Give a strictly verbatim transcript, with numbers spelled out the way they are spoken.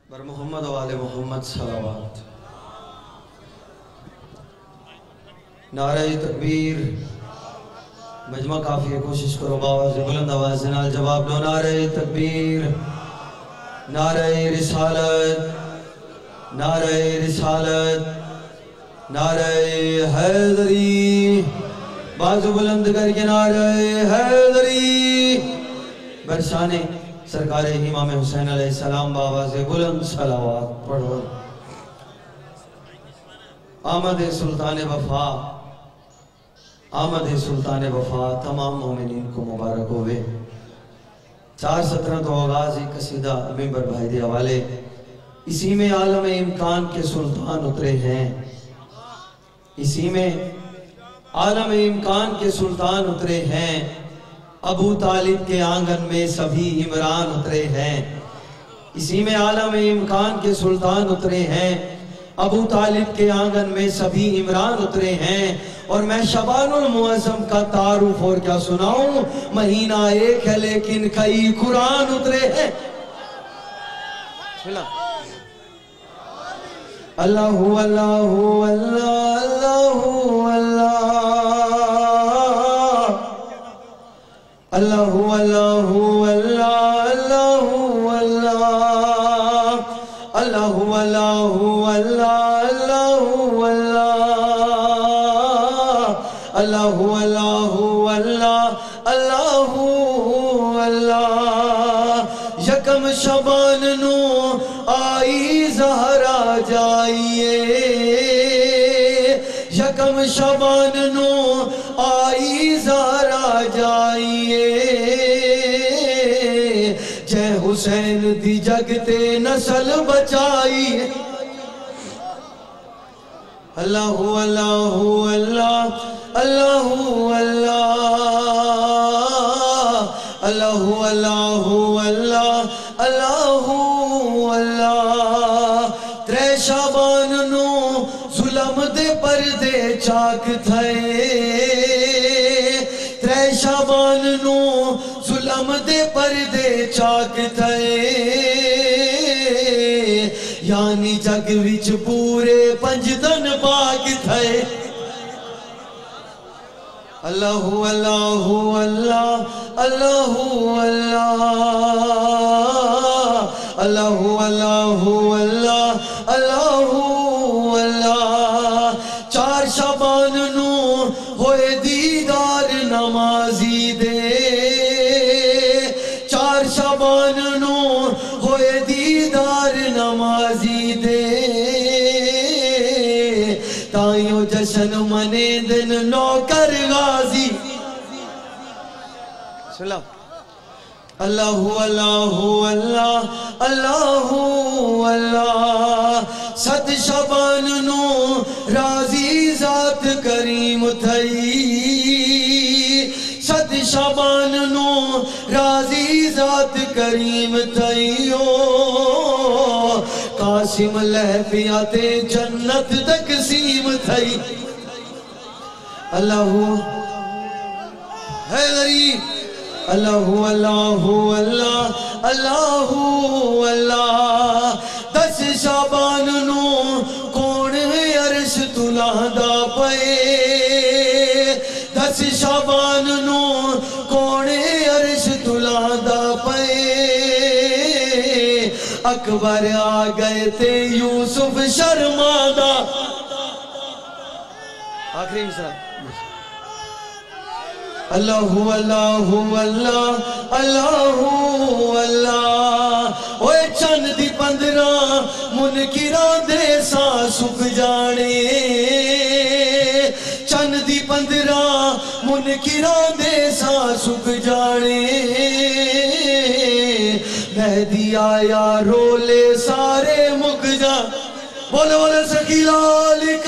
بر محمد و آل محمد صلوات. نعرہ تکبیر. مجمع کافی ہے، کوشش کرو باواز بلند آواز نال جواب دو. نعرہ تکبیر، نعرہ رسالت، نعرہ رسالت، نعرہ حیدری. بازو بلند کر کے نعرہ حیدری. برشان سرکار امام حسین علیہ السلام باواز بلند صلوات پڑھو. آمد سلطان وفا، آمد سلطان وفا تمام مومنین کو مبارک ہوئے. چار سترہ تو آغاز ایک قصیدہ ممبر بھائی دے حوالے. اسی میں عالم امکان کے سلطان اترے ہیں، اسی میں عالم امکان کے سلطان اترے ہیں. ابو طالب کے آنگن میں سبھی عمران اترے ہیں. اسی میں عالم امکان کے سلطان اترے ہیں. ابو طالب کے آنگن میں سبھی عمران اترے ہیں. اور میں شبان المعظم کا تعارف اور کیا سناؤں، مہینہ ایک ہے لیکن کئی قرآن اترے ہیں. اللہ اللہ اللہ اللہ اللہ اللہ اللہ اللہ اللہ اللہ اللہ اللہ. یکم شبان نو آئی زہرا جائیے، یکم شبان نو آئی زہرا جائیے. جے حسین دی جگتے نسل بچائی. اللہ اللہ اللہ اللہ اللہ اللہ اللہ اللہ اللہ. ترے شابان نو ظلم دے پردے چاک تھے، ترے شابان نو ظلم دے پردے چاک تھے. یعنی جگ وچ پورے پنج دن پاک تھے. اللہ اللہ اللہ اللہ اللہ اللہ اللہ اللہ اللہ اللہ. چار شبان نو ہوئے دیدار نمازی دے، چار شبان نو ہوئے دیدار نمازی دے. تائیوں جشن منے دن نوکر غازی. سلام. اللہ اللہ اللہ اللہ اللہ. ست شبان نو راضی ذات کریم تھئی، ست شبان نو راضی ذات کریم تھئی. قاسم لہفیات جنت تقسیم تھئی. اللہ حیدری. اللہ اللہ اللہ اللہ اللہ. دس شابان نو کون عرش تلاہدا پئے، دس شابان نو کون عرش تلاہدا پئے. اکبر آ گئے تھے یوسف شرمادہ. آخری مصرع. اللہ اللہ اللہ اللہ اللہ. اوے چند دی پندرہ منکران دے سا سکھ جانے، چند دی پندرہ منکران دے سا سکھ جانے. مہدی آیا رولے سارے مک جا. بولے بولے سکی لال